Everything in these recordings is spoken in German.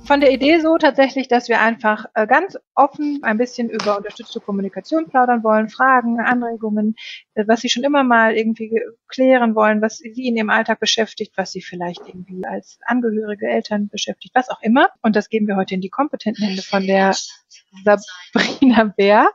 von der Idee so tatsächlich, dass wir einfach ganz offen ein bisschen über unterstützte Kommunikation plaudern wollen, Fragen, Anregungen, was Sie schon immer mal irgendwie klären wollen, was Sie in Ihrem Alltag beschäftigt, was Sie vielleicht irgendwie als Angehörige, Eltern beschäftigt, was auch immer. Und das geben wir heute in die kompetenten Hände von der Sabrina Bär.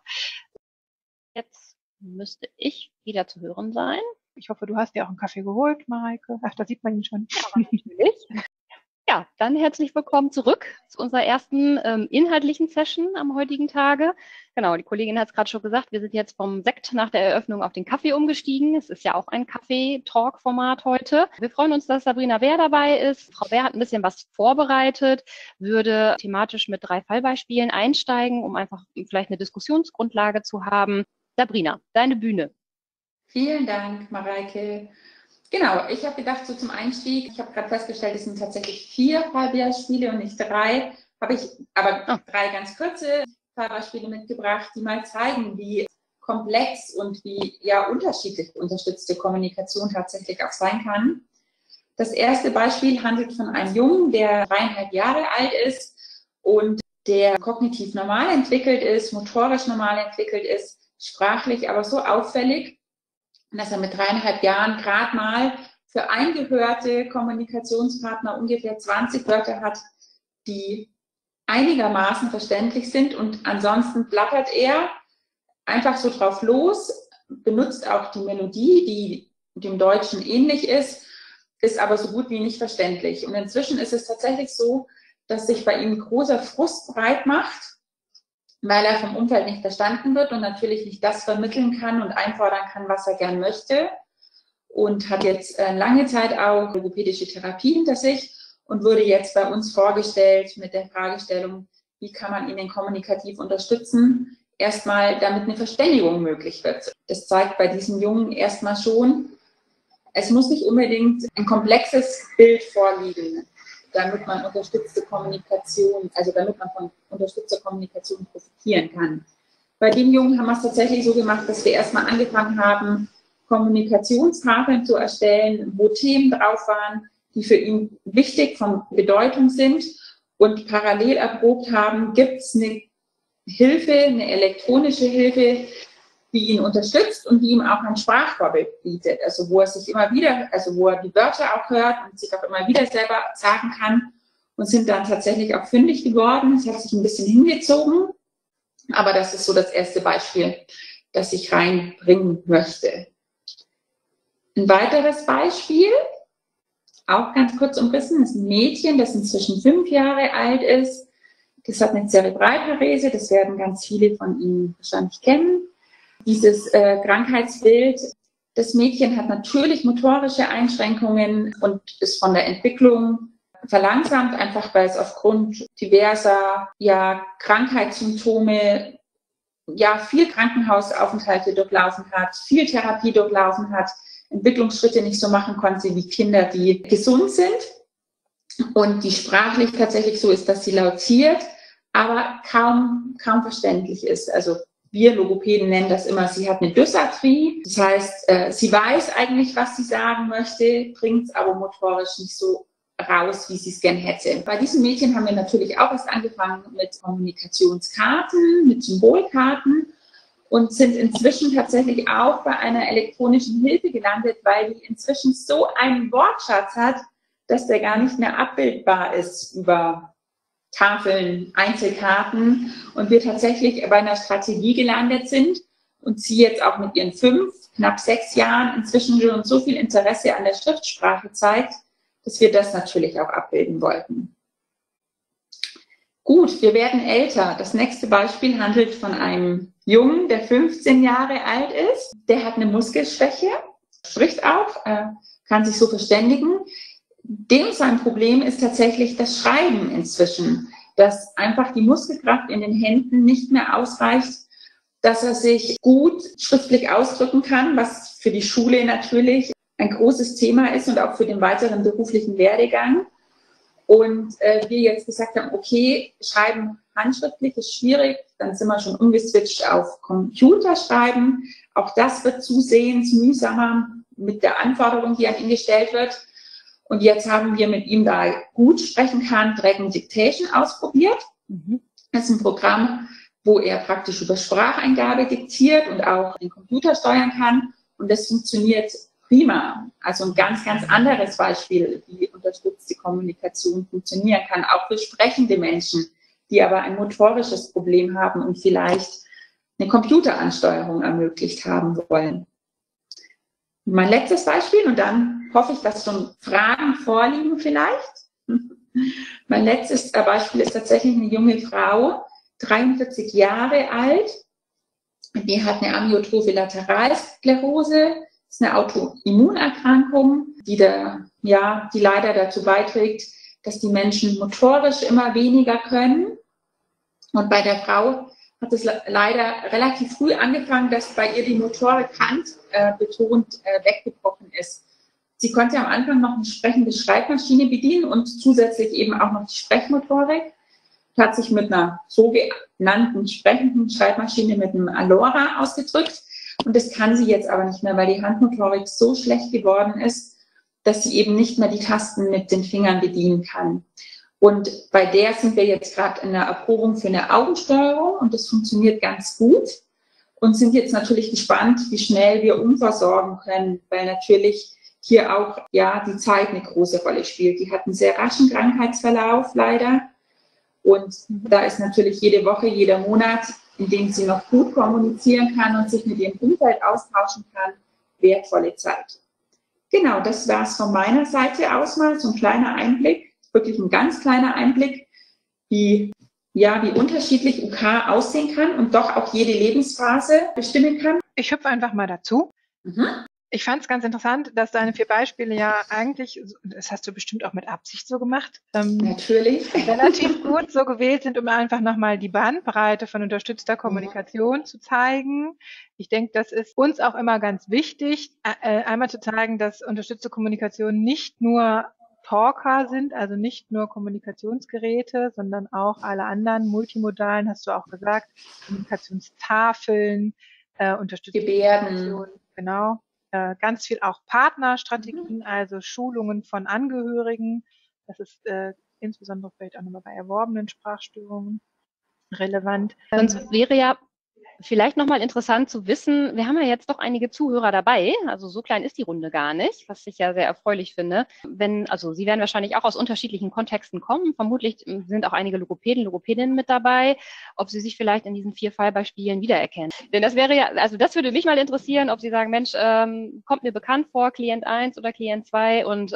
Jetzt müsste ich wieder zu hören sein. Ich hoffe, du hast dir auch einen Kaffee geholt, Mareike. Ach, da sieht man ihn schon. Ja, natürlich. Ja, dann herzlich willkommen zurück zu unserer ersten inhaltlichen Session am heutigen Tage. Genau, die Kollegin hat es gerade schon gesagt, wir sind jetzt vom Sekt nach der Eröffnung auf den Kaffee umgestiegen. Es ist ja auch ein Kaffee-Talk-Format heute. Wir freuen uns, dass Sabrina Bär dabei ist. Frau Bär hat ein bisschen was vorbereitet, würde thematisch mit 3 Fallbeispielen einsteigen, um einfach vielleicht eine Diskussionsgrundlage zu haben. Sabrina, deine Bühne. Vielen Dank, Mareike. Genau, ich habe gedacht, so zum Einstieg, ich habe gerade festgestellt, es sind tatsächlich 4 Fallbeispiele und nicht 3. Habe ich aber 3 ganz kurze Fallbeispiele mitgebracht, die mal zeigen, wie komplex und wie unterschiedlich unterstützte Kommunikation tatsächlich auch sein kann. Das erste Beispiel handelt von einem Jungen, der 3,5 Jahre alt ist und der kognitiv normal entwickelt ist, motorisch normal entwickelt ist, sprachlich aber so auffällig, dass er mit 3,5 Jahren gerade mal für eingehörte Kommunikationspartner ungefähr 20 Wörter hat, die einigermaßen verständlich sind, und ansonsten plappert er einfach so drauf los, benutzt auch die Melodie, die dem Deutschen ähnlich ist aber so gut wie nicht verständlich. Und inzwischen ist es tatsächlich so, dass sich bei ihm großer Frust breit macht, weil er vom Umfeld nicht verstanden wird und natürlich nicht das vermitteln kann und einfordern kann, was er gern möchte, und hat jetzt lange Zeit auch logopädische Therapie hinter sich und wurde jetzt bei uns vorgestellt mit der Fragestellung, wie kann man ihn denn kommunikativ unterstützen, erstmal damit eine Verständigung möglich wird. Das zeigt bei diesem Jungen erstmal schon, es muss nicht unbedingt ein komplexes Bild vorliegen, damit man unterstützte Kommunikation, also damit man von unterstützter Kommunikation profitieren kann. Bei dem Jungen haben wir es tatsächlich so gemacht, dass wir erstmal angefangen haben, Kommunikationstafeln zu erstellen, wo Themen drauf waren, die für ihn wichtig von Bedeutung sind, und parallel erprobt haben, gibt es eine Hilfe, eine elektronische Hilfe, die ihn unterstützt und die ihm auch ein Sprachvorbild bietet, also wo er sich immer wieder, also wo er die Wörter auch hört und sich auch immer wieder selber sagen kann, und sind dann tatsächlich auch fündig geworden. Es hat sich ein bisschen hingezogen, aber das ist so das erste Beispiel, das ich reinbringen möchte. Ein weiteres Beispiel, auch ganz kurz umrissen, ist ein Mädchen, das inzwischen 5 Jahre alt ist. Das hat eine Zerebralparese, das werden ganz viele von Ihnen wahrscheinlich kennen. Dieses Krankheitsbild, das Mädchen hat natürlich motorische Einschränkungen und ist von der Entwicklung verlangsamt, einfach weil es aufgrund diverser Krankheitssymptome viel Krankenhausaufenthalte durchlaufen hat, viel Therapie durchlaufen hat, Entwicklungsschritte nicht so machen konnte wie Kinder, die gesund sind, und die sprachlich tatsächlich so ist, dass sie lautiert, aber kaum verständlich ist. Also wir Logopäden nennen das immer, sie hat eine Dysarthrie. Das heißt, sie weiß eigentlich, was sie sagen möchte, bringt es aber motorisch nicht so raus, wie sie es gern hätte. Bei diesem Mädchen haben wir natürlich auch erst angefangen mit Kommunikationskarten, mit Symbolkarten, und sind inzwischen tatsächlich auch bei einer elektronischen Hilfe gelandet, weil die inzwischen so einen Wortschatz hat, dass der gar nicht mehr abbildbar ist über Tafeln, Einzelkarten, und wir tatsächlich bei einer Strategie gelandet sind und sie jetzt auch mit ihren 5, knapp 6 Jahren inzwischen schon so viel Interesse an der Schriftsprache zeigt, dass wir das natürlich auch abbilden wollten. Gut, wir werden älter. Das nächste Beispiel handelt von einem Jungen, der 15 Jahre alt ist. Der hat eine Muskelschwäche, spricht auch, kann sich so verständigen. Dem sein Problem ist tatsächlich das Schreiben inzwischen, dass einfach die Muskelkraft in den Händen nicht mehr ausreicht, dass er sich gut schriftlich ausdrücken kann, was für die Schule natürlich ein großes Thema ist und auch für den weiteren beruflichen Werdegang. Und wir jetzt gesagt haben, okay, Schreiben handschriftlich ist schwierig, dann sind wir schon umgeswitcht auf Computerschreiben. Auch das wird zusehends mühsamer mit der Anforderung, die an ihn gestellt wird. Und jetzt haben wir mit ihm, da er gut sprechen kann, Dragon Dictation ausprobiert. Das ist ein Programm, wo er praktisch über Spracheingabe diktiert und auch den Computer steuern kann. Und das funktioniert prima. Also ein ganz, ganz anderes Beispiel, wie unterstützte Kommunikation funktionieren kann, auch für sprechende Menschen, die aber ein motorisches Problem haben und vielleicht eine Computeransteuerung ermöglicht haben wollen. Mein letztes Beispiel, und dann hoffe ich, dass schon Fragen vorliegen vielleicht. Mein letztes Beispiel ist tatsächlich eine junge Frau, 43 Jahre alt. Die hat eine amyotrophe Lateralsklerose. Das ist eine Autoimmunerkrankung, die leider dazu beiträgt, dass die Menschen motorisch immer weniger können. Und bei der Frau hat es leider relativ früh angefangen, dass bei ihr die Motorik handbetont weggebrochen ist. Sie konnte am Anfang noch eine sprechende Schreibmaschine bedienen und zusätzlich eben auch noch die Sprechmotorik. Hat sich mit einer sogenannten sprechenden Schreibmaschine mit einem Alora ausgedrückt. Und das kann sie jetzt aber nicht mehr, weil die Handmotorik so schlecht geworden ist, dass sie eben nicht mehr die Tasten mit den Fingern bedienen kann. Und bei der sind wir jetzt gerade in der Erprobung für eine Augensteuerung und das funktioniert ganz gut und sind jetzt natürlich gespannt, wie schnell wir umversorgen können, weil natürlich hier auch die Zeit eine große Rolle spielt. Die hat einen sehr raschen Krankheitsverlauf leider und da ist natürlich jede Woche, jeder Monat, in dem sie noch gut kommunizieren kann und sich mit ihrem Umfeld austauschen kann, wertvolle Zeit. Genau, das war es von meiner Seite aus mal, so ein kleiner Einblick. Wirklich ein ganz kleiner Einblick, wie unterschiedlich UK aussehen kann und doch auch jede Lebensphase bestimmen kann. Ich hüpfe einfach mal dazu. Ich fand es ganz interessant, dass deine 4 Beispiele ja eigentlich, das hast du bestimmt auch mit Absicht so gemacht, natürlich relativ gut so gewählt sind, um einfach nochmal die Bandbreite von unterstützter Kommunikation zu zeigen. Ich denke, das ist uns auch immer ganz wichtig, einmal zu zeigen, dass unterstützte Kommunikation nicht nur Talker sind, also nicht nur Kommunikationsgeräte, sondern auch alle anderen multimodalen, hast du auch gesagt, Kommunikationstafeln, unterstützte Gebärden, genau, ganz viel auch Partnerstrategien, also Schulungen von Angehörigen. Das ist insbesondere vielleicht auch nochmal bei erworbenen Sprachstörungen relevant. Sonst wäre ja vielleicht nochmal interessant zu wissen, wir haben ja jetzt doch einige Zuhörer dabei, also so klein ist die Runde gar nicht, was ich ja sehr erfreulich finde. Sie werden wahrscheinlich auch aus unterschiedlichen Kontexten kommen, vermutlich sind auch einige Logopädinnen mit dabei, ob sie sich vielleicht in diesen 4 Fallbeispielen wiedererkennen. Denn das wäre ja, also das würde mich mal interessieren, ob Sie sagen, Mensch, kommt mir bekannt vor, Klient 1 oder Klient 2 und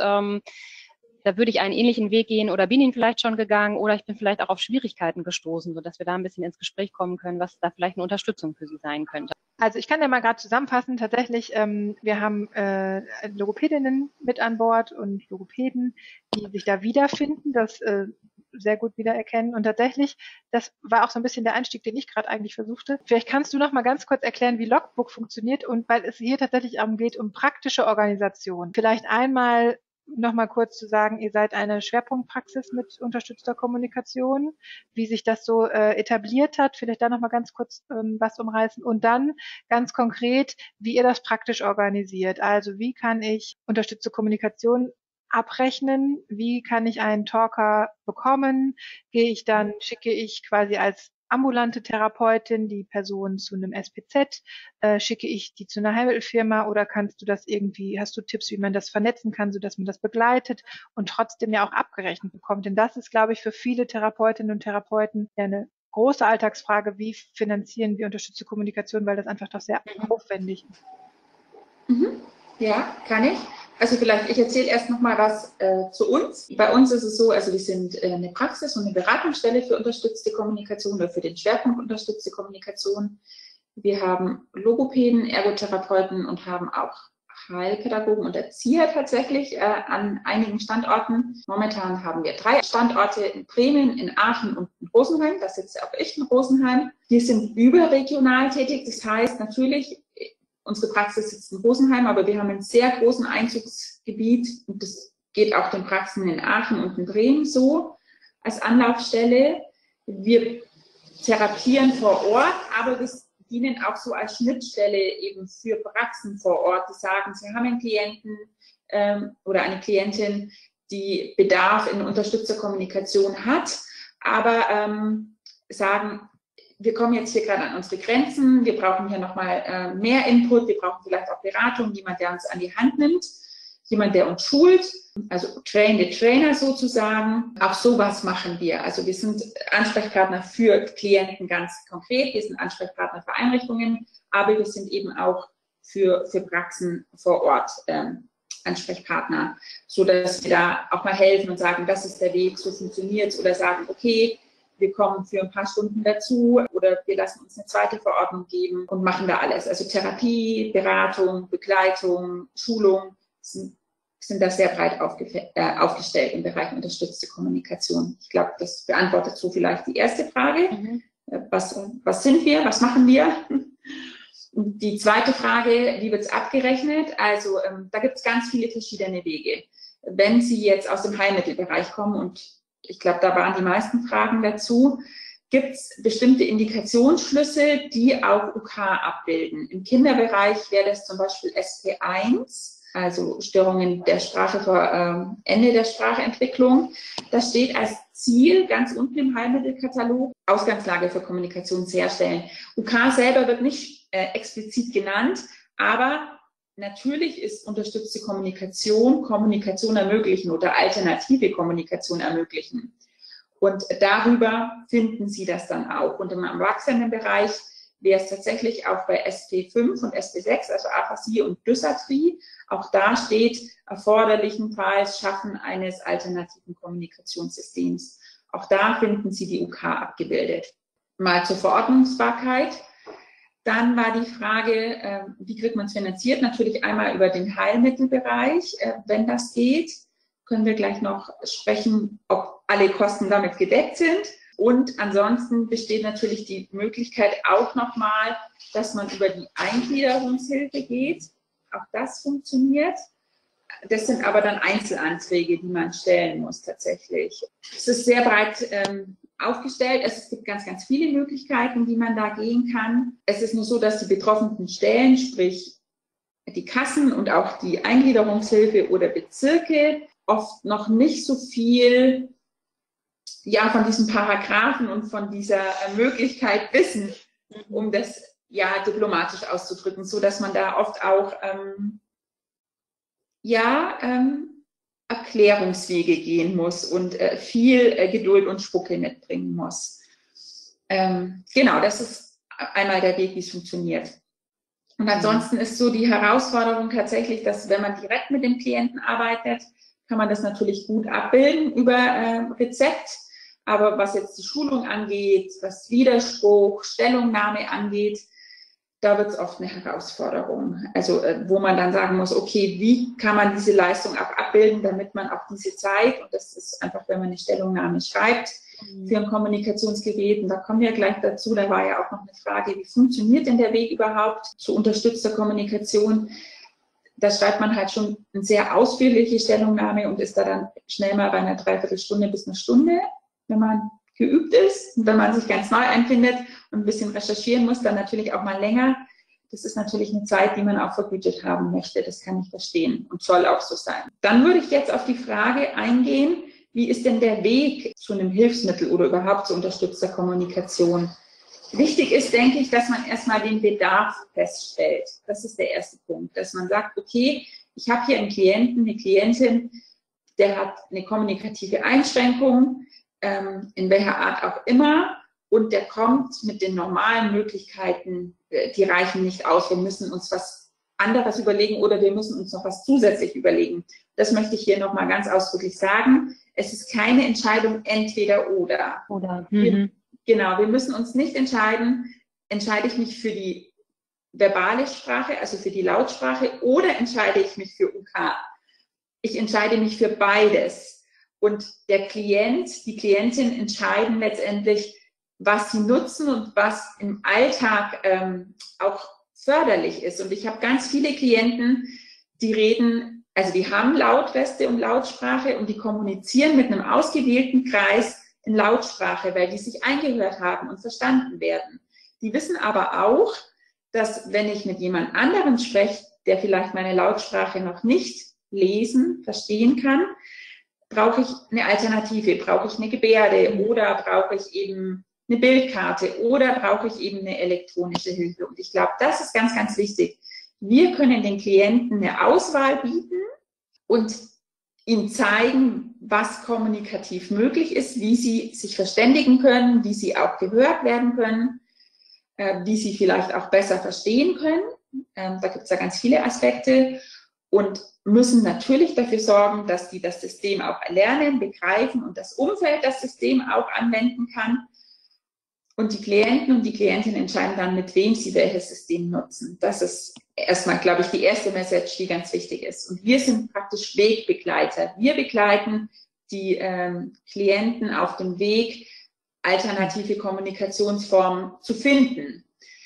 da würde ich einen ähnlichen Weg gehen oder bin ihn vielleicht schon gegangen oder ich bin vielleicht auch auf Schwierigkeiten gestoßen, sodass wir da ein bisschen ins Gespräch kommen können, was da vielleicht eine Unterstützung für Sie sein könnte. Also ich kann ja mal gerade zusammenfassen, tatsächlich, wir haben Logopädinnen mit an Bord und Logopäden, die sich da wiederfinden, das sehr gut wiedererkennen und tatsächlich, das war auch so ein bisschen der Einstieg, den ich gerade eigentlich versuchte. Vielleicht kannst du noch mal ganz kurz erklären, wie Logbook funktioniert und weil es hier tatsächlich geht um praktische Organisation. Vielleicht einmal noch mal kurz zu sagen, ihr seid eine Schwerpunktpraxis mit unterstützter Kommunikation, wie sich das so etabliert hat, vielleicht da noch mal ganz kurz was umreißen und dann ganz konkret, wie ihr das praktisch organisiert. Also wie kann ich unterstützte Kommunikation abrechnen? Wie kann ich einen Talker bekommen? Schicke ich quasi als ambulante Therapeutin die Person zu einem SPZ, schicke ich die zu einer Heilmittelfirma oder kannst du das irgendwie, hast du Tipps, wie man das vernetzen kann, sodass man das begleitet und trotzdem ja auch abgerechnet bekommt? Denn das ist, glaube ich, für viele Therapeutinnen und Therapeuten ja eine große Alltagsfrage, wie finanzieren wir unterstützte Kommunikation, weil das einfach doch sehr aufwendig ist. Ja, kann ich. Also vielleicht, ich erzähle erst noch mal was zu uns. Bei uns ist es so, also wir sind eine Praxis und eine Beratungsstelle für unterstützte Kommunikation oder für den Schwerpunkt unterstützte Kommunikation. Wir haben Logopäden, Ergotherapeuten und haben auch Heilpädagogen und Erzieher tatsächlich an einigen Standorten. Momentan haben wir 3 Standorte in Bremen, in Aachen und in Rosenheim. Da sitze auch ich in Rosenheim. Wir sind überregional tätig. Das heißt natürlich, unsere Praxis sitzt in Rosenheim, aber wir haben einen sehr großen Einzugsgebiet und das geht auch den Praxen in Aachen und in Bremen so als Anlaufstelle. Wir therapieren vor Ort, aber wir dienen auch so als Schnittstelle eben für Praxen vor Ort, die sagen, sie haben einen Klienten, oder eine Klientin, die Bedarf in Unterstützerkommunikation hat, aber sagen, wir kommen jetzt hier gerade an unsere Grenzen, wir brauchen hier nochmal mehr Input, wir brauchen vielleicht auch Beratung, jemand, der uns an die Hand nimmt, jemand, der uns schult, also Train the Trainer sozusagen. Auch sowas machen wir. Also wir sind Ansprechpartner für Klienten ganz konkret, wir sind Ansprechpartner für Einrichtungen, aber wir sind eben auch für Praxen vor Ort Ansprechpartner, sodass wir da auch mal helfen und sagen, das ist der Weg, so funktioniert es, oder sagen, okay, wir kommen für ein paar Stunden dazu oder wir lassen uns eine zweite Verordnung geben und machen da alles. Also Therapie, Beratung, Begleitung, Schulung sind da sehr breit aufgestellt im Bereich unterstützte Kommunikation. Ich glaube, das beantwortet so vielleicht die erste Frage. Was sind wir? Was machen wir? Die zweite Frage, wie wird es abgerechnet? Also da gibt es ganz viele verschiedene Wege. Wenn Sie jetzt aus dem Heilmittelbereich kommen, und ich glaube, da waren die meisten Fragen dazu, gibt es bestimmte Indikationsschlüsse, die auch UK abbilden. Im Kinderbereich wäre das zum Beispiel SP1, also Störungen der Sprache vor Ende der Sprachentwicklung. Das steht als Ziel ganz unten im Heilmittelkatalog, Ausgangslage für Kommunikation herstellen. UK selber wird nicht explizit genannt, aber natürlich ist unterstützte Kommunikation ermöglichen oder alternative Kommunikation ermöglichen. Und darüber finden Sie das dann auch. Und im Erwachsenenbereich wäre es tatsächlich auch bei SP5 und SP6, also Aphasie und Dysarthrie. Auch da steht erforderlichenfalls Schaffen eines alternativen Kommunikationssystems. Auch da finden Sie die UK abgebildet. Mal zur Verordnungsbarkeit. Dann war die Frage, wie kriegt man es finanziert? Natürlich einmal über den Heilmittelbereich. Wenn das geht, können wir gleich noch sprechen, ob alle Kosten damit gedeckt sind. Und ansonsten besteht natürlich die Möglichkeit auch nochmal, dass man über die Eingliederungshilfe geht. Auch das funktioniert. Das sind aber dann Einzelanträge, die man stellen muss tatsächlich. Es ist sehr breit aufgestellt. Es gibt ganz, ganz viele Möglichkeiten, wie man da gehen kann. Es ist nur so, dass die betroffenen Stellen, sprich die Kassen und auch die Eingliederungshilfe oder Bezirke, oft noch nicht so viel von diesen Paragraphen und von dieser Möglichkeit wissen, um das diplomatisch auszudrücken, so dass man da oft auch Erklärungswege gehen muss und viel Geduld und Spucke mitbringen muss. Genau, das ist einmal der Weg, wie es funktioniert. Und ansonsten ist so die Herausforderung tatsächlich, dass wenn man direkt mit dem Klienten arbeitet, kann man das natürlich gut abbilden über Rezept. Aber was jetzt die Schulung angeht, was Widerspruch, Stellungnahme angeht, da wird es oft eine Herausforderung. Also wo man dann sagen muss, okay, wie kann man diese Leistung auch abbilden, damit man auch diese Zeit, und das ist einfach, wenn man eine Stellungnahme schreibt für ein Kommunikationsgerät, und da kommen wir gleich dazu, da war ja auch noch eine Frage, wie funktioniert denn der Weg überhaupt zu unterstützter Kommunikation? Da schreibt man halt schon eine sehr ausführliche Stellungnahme und ist da dann schnell mal bei einer Dreiviertelstunde bis eine Stunde, wenn man geübt ist. Und wenn man sich ganz neu einfindet und ein bisschen recherchieren muss, dann natürlich auch mal länger. Das ist natürlich eine Zeit, die man auch vergütet haben möchte. Das kann ich verstehen und soll auch so sein. Dann würde ich jetzt auf die Frage eingehen, wie ist denn der Weg zu einem Hilfsmittel oder überhaupt zu unterstützter Kommunikation? Wichtig ist, denke ich, dass man erstmal den Bedarf feststellt. Das ist der erste Punkt, dass man sagt, okay, ich habe hier einen Klienten, eine Klientin, der hat eine kommunikative Einschränkung, in welcher Art auch immer, und der kommt mit den normalen Möglichkeiten, die reichen nicht aus. Wir müssen uns was anderes überlegen oder wir müssen uns noch was zusätzlich überlegen. Das möchte ich hier nochmal ganz ausdrücklich sagen. Es ist keine Entscheidung entweder oder. Wir müssen uns nicht entscheiden, entscheide ich mich für die verbale Sprache, also für die Lautsprache, oder entscheide ich mich für UK. Ich entscheide mich für beides. Und der Klient, die Klientin entscheiden letztendlich, was sie nutzen und was im Alltag auch förderlich ist. Und ich habe ganz viele Klienten, die reden, also die haben Lautweste und Lautsprache und die kommunizieren mit einem ausgewählten Kreis in Lautsprache, weil die sich eingehört haben und verstanden werden. Die wissen aber auch, dass wenn ich mit jemand anderem spreche, der vielleicht meine Lautsprache noch nicht lesen, verstehen kann, brauche ich eine Alternative, brauche ich eine Gebärde oder brauche ich eben eine Bildkarte oder brauche ich eben eine elektronische Hilfe. Und ich glaube, das ist ganz, ganz wichtig. Wir können den Klienten eine Auswahl bieten und ihnen zeigen, was kommunikativ möglich ist, wie sie sich verständigen können, wie sie auch gehört werden können, wie sie vielleicht auch besser verstehen können. Da gibt es ja ganz viele Aspekte und müssen natürlich dafür sorgen, dass die das System auch erlernen, begreifen und das Umfeld das System auch anwenden kann. Und die Klienten und die Klientinnen entscheiden dann, mit wem sie welches System nutzen. Das ist erstmal, glaube ich, die erste Message, die ganz wichtig ist. Und wir sind praktisch Wegbegleiter. Wir begleiten die Klienten auf dem Weg, alternative Kommunikationsformen zu finden.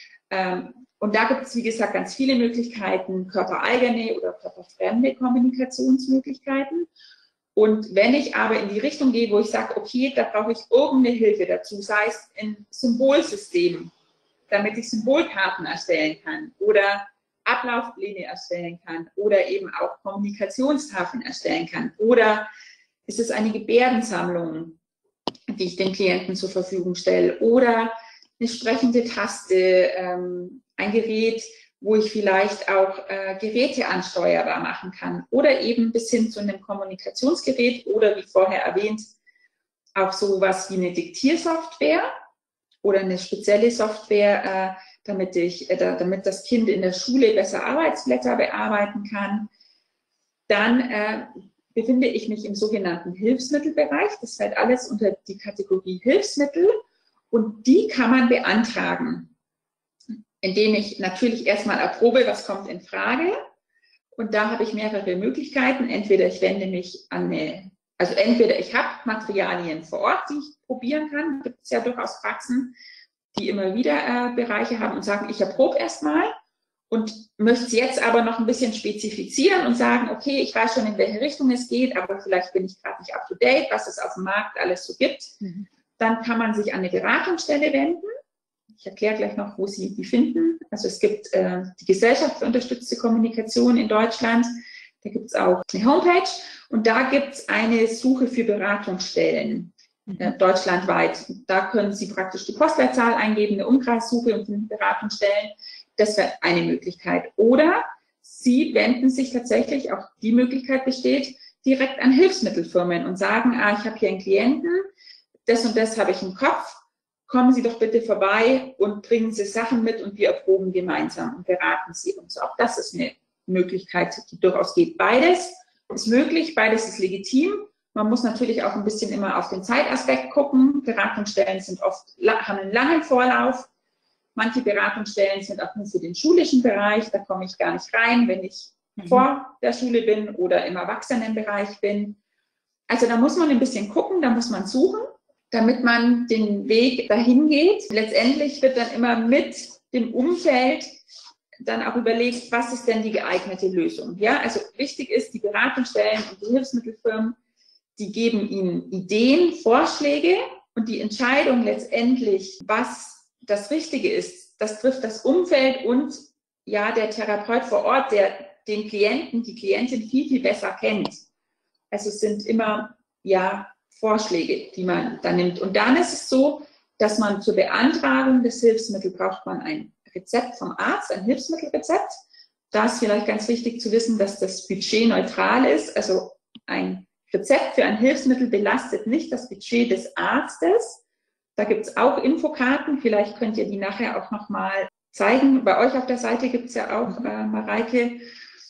Und da gibt es, wie gesagt, ganz viele Möglichkeiten, körpereigene oder körperfremde Kommunikationsmöglichkeiten. Und wenn ich aber in die Richtung gehe, wo ich sage, okay, da brauche ich irgendeine Hilfe dazu, sei es ein Symbolsystem, damit ich Symbolkarten erstellen kann oder Ablaufpläne erstellen kann oder eben auch Kommunikationstafeln erstellen kann oder ist es eine Gebärdensammlung, die ich den Klienten zur Verfügung stelle oder eine sprechende Taste, ein Gerät, wo ich vielleicht auch Geräte ansteuerbar machen kann oder eben bis hin zu einem Kommunikationsgerät oder wie vorher erwähnt, auch sowas wie eine Diktiersoftware oder eine spezielle Software, damit das Kind in der Schule besser Arbeitsblätter bearbeiten kann. Dann befinde ich mich im sogenannten Hilfsmittelbereich. Das fällt alles unter die Kategorie Hilfsmittel und die kann man beantragen, indem ich natürlich erstmal erprobe, was kommt in Frage. Und da habe ich mehrere Möglichkeiten. Entweder ich wende mich an entweder ich habe Materialien vor Ort, die ich probieren kann. Da gibt es ja durchaus Praxen, die immer wieder Bereiche haben und sagen, ich erprobe erstmal und möchte es jetzt aber noch ein bisschen spezifizieren und sagen, okay, ich weiß schon, in welche Richtung es geht, aber vielleicht bin ich gerade nicht up to date, was es auf dem Markt alles so gibt. Dann kann man sich an eine Beratungsstelle wenden. Ich erkläre gleich noch, wo Sie die finden. Also es gibt die Gesellschaft für unterstützte Kommunikation in Deutschland. Da gibt es auch eine Homepage und da gibt es eine Suche für Beratungsstellen deutschlandweit. Da können Sie praktisch die Postleitzahl eingeben, eine Umkreissuche und finden Beratungsstellen. Das wäre eine Möglichkeit. Oder Sie wenden sich tatsächlich, auch die Möglichkeit besteht, direkt an Hilfsmittelfirmen und sagen, ich habe hier einen Klienten, das und das habe ich im Kopf. Kommen Sie doch bitte vorbei und bringen Sie Sachen mit und wir erproben gemeinsam und beraten Sie und so. Auch das ist eine Möglichkeit, die durchaus geht. Beides ist möglich, beides ist legitim. Man muss natürlich auch ein bisschen immer auf den Zeitaspekt gucken. Beratungsstellen haben einen langen Vorlauf. Manche Beratungsstellen sind auch nur für den schulischen Bereich. Da komme ich gar nicht rein, wenn ich vor der Schule bin oder im Erwachsenenbereich bin. Also da muss man ein bisschen gucken, da muss man suchen, damit man den Weg dahin geht. Letztendlich wird dann immer mit dem Umfeld dann auch überlegt, was ist denn die geeignete Lösung. Ja, also wichtig ist, die Beratungsstellen und die Hilfsmittelfirmen, die geben Ihnen Ideen, Vorschläge und die Entscheidung letztendlich, was das Richtige ist, das trifft das Umfeld und ja, der Therapeut vor Ort, der den Klienten, die Klientin viel, viel besser kennt. Also es sind immer, ja, Vorschläge, die man da nimmt. Und dann ist es so, dass man zur Beantragung des Hilfsmittels braucht man ein Rezept vom Arzt, ein Hilfsmittelrezept. Da ist vielleicht ganz wichtig zu wissen, dass das Budget neutral ist. Also ein Rezept für ein Hilfsmittel belastet nicht das Budget des Arztes. Da gibt es auch Infokarten. Vielleicht könnt ihr die nachher auch nochmal zeigen. Bei euch auf der Seite gibt es ja auch, Mareike,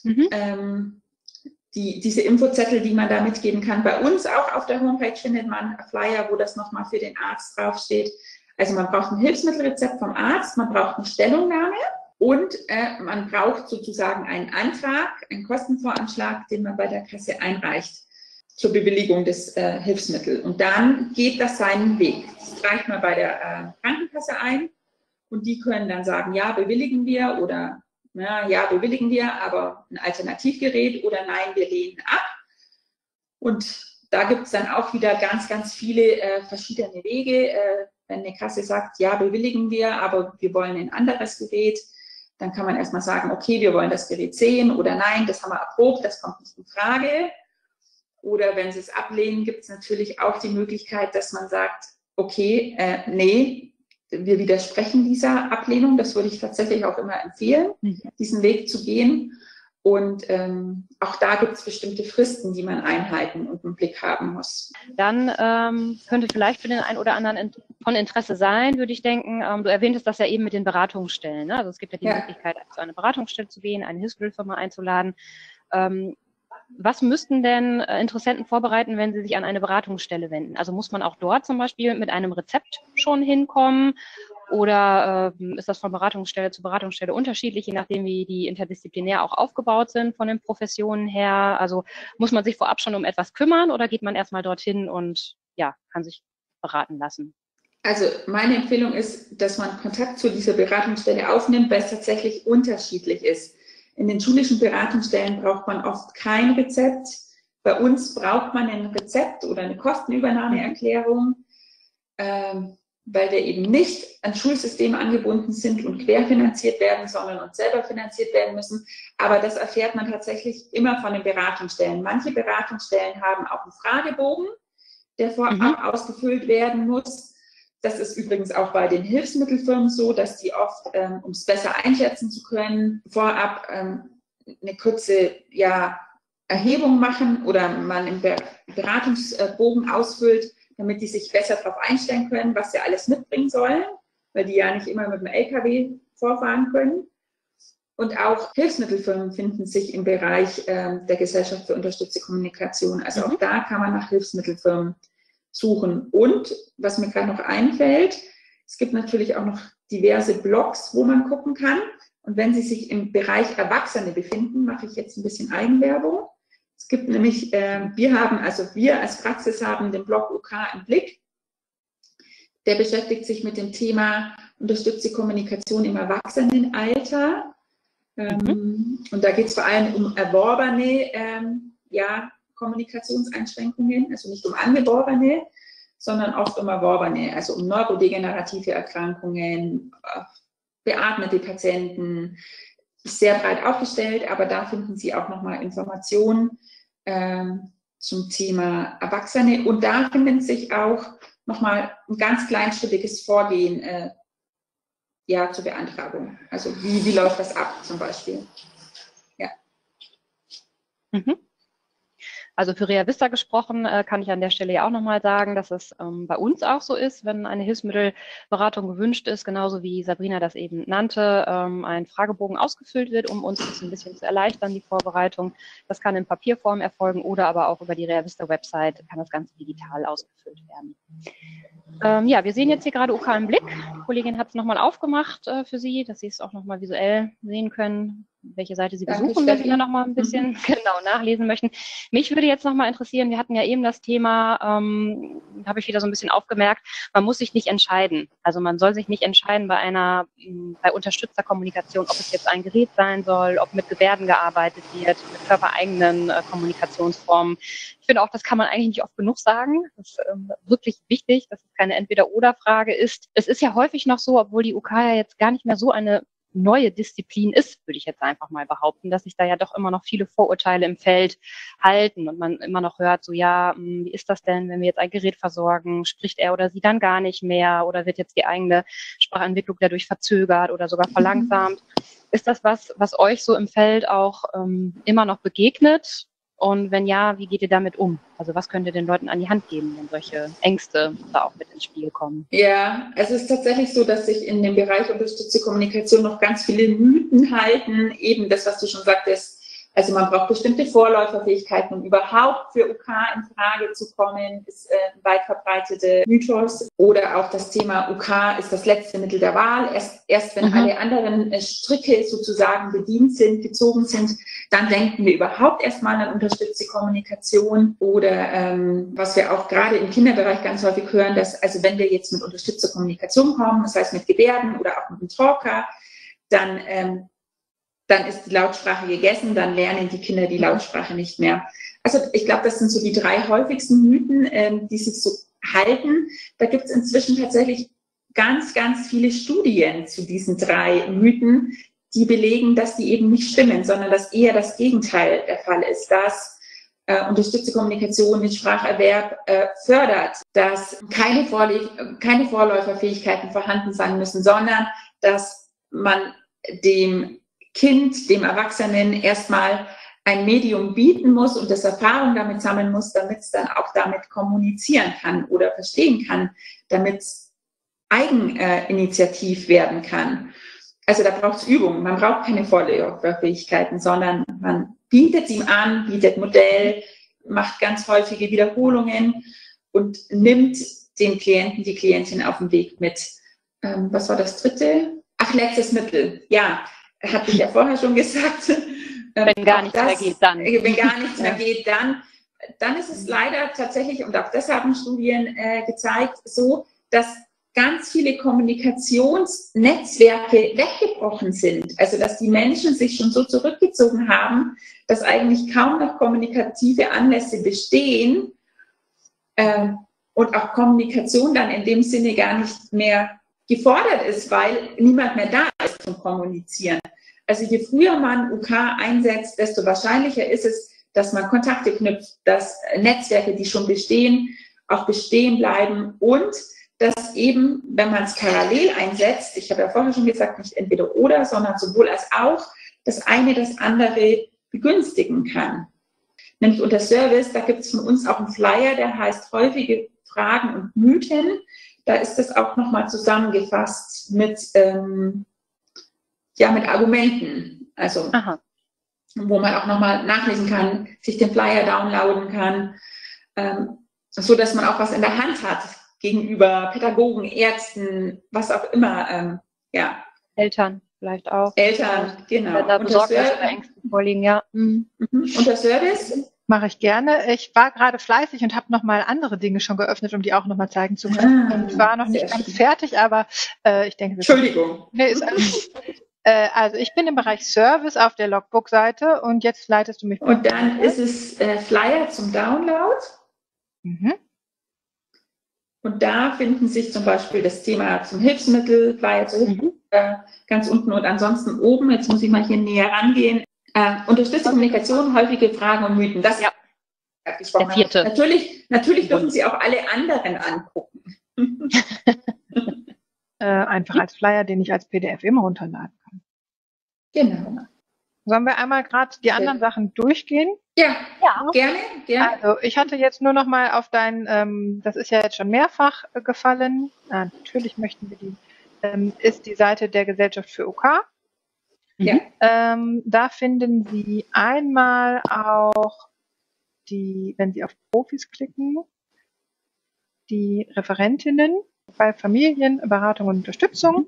diese Infozettel, die man da mitgeben kann. Bei uns auch auf der Homepage findet man Flyer, wo das nochmal für den Arzt draufsteht. Also man braucht ein Hilfsmittelrezept vom Arzt, man braucht eine Stellungnahme und man braucht sozusagen einen Antrag, einen Kostenvoranschlag, den man bei der Kasse einreicht zur Bewilligung des Hilfsmittels. Und dann geht das seinen Weg. Das reicht man bei der Krankenkasse ein und die können dann sagen, ja, bewilligen wir oder ja, bewilligen wir, aber ein Alternativgerät oder nein, wir lehnen ab. Und da gibt es dann auch wieder ganz, ganz viele verschiedene Wege. Wenn eine Kasse sagt, ja, bewilligen wir, aber wir wollen ein anderes Gerät, Dann kann man erstmal sagen, okay, wir wollen das Gerät sehen oder nein, das haben wir erprobt, das kommt nicht in Frage. Oder wenn Sie es ablehnen, gibt es natürlich auch die Möglichkeit, dass man sagt, okay, nee, wir widersprechen dieser Ablehnung. Das würde ich tatsächlich auch immer empfehlen, diesen Weg zu gehen. Und auch da gibt es bestimmte Fristen, die man einhalten und im Blick haben muss. Dann könnte vielleicht für den einen oder anderen von Interesse sein, würde ich denken. Du erwähntest das ja eben mit den Beratungsstellen. Ne? Also es gibt ja die Möglichkeit, zu einer Beratungsstelle zu gehen, eine Hilfsmittelfirma einzuladen. Was müssten denn Interessenten vorbereiten, wenn sie sich an eine Beratungsstelle wenden? Also muss man auch dort zum Beispiel mit einem Rezept schon hinkommen? Oder ist das von Beratungsstelle zu Beratungsstelle unterschiedlich, je nachdem, wie die interdisziplinär auch aufgebaut sind von den Professionen her? Also muss man sich vorab schon um etwas kümmern oder geht man erstmal dorthin und ja, kann sich beraten lassen? Also meine Empfehlung ist, dass man Kontakt zu dieser Beratungsstelle aufnimmt, weil es tatsächlich unterschiedlich ist. In den schulischen Beratungsstellen braucht man oft kein Rezept. Bei uns braucht man ein Rezept oder eine Kostenübernahmeerklärung, weil wir eben nicht an Schulsysteme angebunden sind und querfinanziert werden, sondern uns selber finanziert werden müssen. Aber das erfährt man tatsächlich immer von den Beratungsstellen. Manche Beratungsstellen haben auch einen Fragebogen, der vorab ausgefüllt werden muss. Das ist übrigens auch bei den Hilfsmittelfirmen so, dass die oft, um es besser einschätzen zu können, vorab eine kurze Erhebung machen oder man einen Beratungsbogen ausfüllt, damit die sich besser darauf einstellen können, was sie alles mitbringen sollen, weil die ja nicht immer mit dem LKW vorfahren können. Und auch Hilfsmittelfirmen finden sich im Bereich der Gesellschaft für unterstützte Kommunikation. Also auch da kann man nach Hilfsmittelfirmen suchen. Und was mir gerade noch einfällt, es gibt natürlich auch noch diverse Blogs, wo man gucken kann. Und wenn Sie sich im Bereich Erwachsene befinden, mache ich jetzt ein bisschen Eigenwerbung. Es gibt nämlich, wir als Praxis haben den Blog UK im Blick. Der beschäftigt sich mit dem Thema unterstützte Kommunikation im Erwachsenenalter. Und da geht es vor allem um erworbene Kommunikationseinschränkungen, also nicht um angeborene, sondern oft um erworbene, also um neurodegenerative Erkrankungen, beatmete Patienten, sehr breit aufgestellt, aber da finden Sie auch nochmal Informationen zum Thema Erwachsene und da findet sich auch nochmal ein ganz kleinschrittiges Vorgehen zur Beantragung. Also wie läuft das ab zum Beispiel? Ja. Also für Rea Vista gesprochen, kann ich an der Stelle ja auch nochmal sagen, dass es bei uns auch so ist, wenn eine Hilfsmittelberatung gewünscht ist, genauso wie Sabrina das eben nannte, ein Fragebogen ausgefüllt wird, um uns das ein bisschen zu erleichtern, die Vorbereitung. Das kann in Papierform erfolgen oder aber auch über die Rea Vista Website kann das Ganze digital ausgefüllt werden. Wir sehen jetzt hier gerade UK im Blick. Die Kollegin hat es nochmal aufgemacht für Sie, dass Sie es auch nochmal visuell sehen können, welche Seite Sie besuchen, wenn Sie da nochmal ein bisschen genau nachlesen möchten. Mich würde jetzt nochmal interessieren, wir hatten ja eben das Thema, habe ich wieder so ein bisschen aufgemerkt, man muss sich nicht entscheiden. Also man soll sich nicht entscheiden bei Unterstützerkommunikation, ob es jetzt ein Gerät sein soll, ob mit Gebärden gearbeitet wird, mit körpereigenen Kommunikationsformen. Ich finde auch, das kann man eigentlich nicht oft genug sagen. Das ist wirklich wichtig, dass es keine Entweder-oder-Frage ist. Es ist ja häufig noch so, obwohl die UK ja jetzt gar nicht mehr so eine neue Disziplin ist, würde ich jetzt einfach mal behaupten, dass sich da ja doch immer noch viele Vorurteile im Feld halten und man immer noch hört, so wie ist das denn, wenn wir jetzt ein Gerät versorgen, spricht er oder sie dann gar nicht mehr oder wird jetzt die eigene Sprachentwicklung dadurch verzögert oder sogar verlangsamt? Ist das was euch so im Feld auch immer noch begegnet? Und wenn ja, wie geht ihr damit um? Also was könnt ihr den Leuten an die Hand geben, wenn solche Ängste da auch mit ins Spiel kommen? Ja, es ist tatsächlich so, dass sich in dem Bereich unterstützte Kommunikation noch ganz viele Mythen halten. Eben das, was du schon sagtest, also man braucht bestimmte Vorläuferfähigkeiten, um überhaupt für UK in Frage zu kommen, ist ein weit verbreitete Mythos. Oder auch das Thema UK ist das letzte Mittel der Wahl. Erst wenn alle anderen Stricke sozusagen bedient sind, gezogen sind, dann denken wir überhaupt erstmal an unterstützte Kommunikation. Oder was wir auch gerade im Kinderbereich ganz häufig hören, dass also wenn wir jetzt mit unterstützter Kommunikation kommen, das heißt mit Gebärden oder auch mit einem Talker, dann ist die Lautsprache gegessen, dann lernen die Kinder die Lautsprache nicht mehr. Also ich glaube, das sind so die 3 häufigsten Mythen, die sich so halten. Da gibt es inzwischen tatsächlich ganz, ganz viele Studien zu diesen 3 Mythen, die belegen, dass die eben nicht stimmen, sondern dass eher das Gegenteil der Fall ist, dass unterstützte Kommunikation den Spracherwerb fördert, dass keine Vorläuferfähigkeiten vorhanden sein müssen, sondern dass man dem Kind, dem Erwachsenen erstmal ein Medium bieten muss und das Erfahrung damit sammeln muss, damit es dann auch damit kommunizieren kann oder verstehen kann, damit es eigeninitiativ werden kann. Also da braucht es Übung. Man braucht keine Vorläuferfähigkeiten, sondern man bietet es ihm an, bietet Modell, macht ganz häufige Wiederholungen und nimmt den Klienten, die Klientin auf den Weg mit. Was war das dritte? Ach, letztes Mittel. Ja, hatte ich ja vorher schon gesagt. Wenn gar nichts mehr geht, dann. Wenn gar nichts mehr geht, dann ist es leider tatsächlich, und auch das haben Studien gezeigt, so, dass ganz viele Kommunikationsnetzwerke weggebrochen sind. Also, dass die Menschen sich schon so zurückgezogen haben, dass eigentlich kaum noch kommunikative Anlässe bestehen und auch Kommunikation dann in dem Sinne gar nicht mehr gefordert ist, weil niemand mehr da ist zum Kommunizieren. Also je früher man UK einsetzt, desto wahrscheinlicher ist es, dass man Kontakte knüpft, dass Netzwerke, die schon bestehen, auch bestehen bleiben und dass eben, wenn man es parallel einsetzt, ich habe ja vorher schon gesagt, nicht entweder oder, sondern sowohl als auch, das eine das andere begünstigen kann. Nämlich unter Service, da gibt es von uns auch einen Flyer, der heißt häufige Fragen und Mythen. Da ist das auch nochmal zusammengefasst mit Argumenten. Also, wo man auch nochmal nachlesen kann, sich den Flyer downloaden kann, so dass man auch was in der Hand hat gegenüber Pädagogen, Ärzten, was auch immer, Eltern vielleicht auch. Eltern, genau. Wenn da Besorgnis oder Ängste vorliegen, ja. Unter Service? Mache ich gerne. Ich war gerade fleißig und habe nochmal andere Dinge schon geöffnet, um die auch nochmal zeigen zu können. Und war noch nicht ganz fertig, aber ich denke... Entschuldigung. Nee, ist alles gut. Also ich bin im Bereich Service auf der Logbook-Seite und jetzt leitest du mich... Und dann ist es Flyer zum Download. Und da finden sich zum Beispiel das Thema zum Hilfsmittel, Flyer zu Hilfsmittel, ganz unten und ansonsten oben, jetzt muss ich mal hier näher rangehen, unterstützte Kommunikation, häufige Fragen und Mythen. Das der vierte. Natürlich dürfen Sie auch alle anderen angucken. Einfach als Flyer, den ich als PDF immer runterladen kann. Genau. Sollen wir einmal gerade die anderen Sachen durchgehen? Ja, gerne. Also ich hatte jetzt nur noch mal auf dein, das ist ja jetzt schon mehrfach gefallen, natürlich möchten wir ist die Seite der Gesellschaft für UK. Ja. Da finden Sie einmal auch wenn Sie auf Profis klicken, die Referentinnen bei Familien, Beratung und Unterstützung.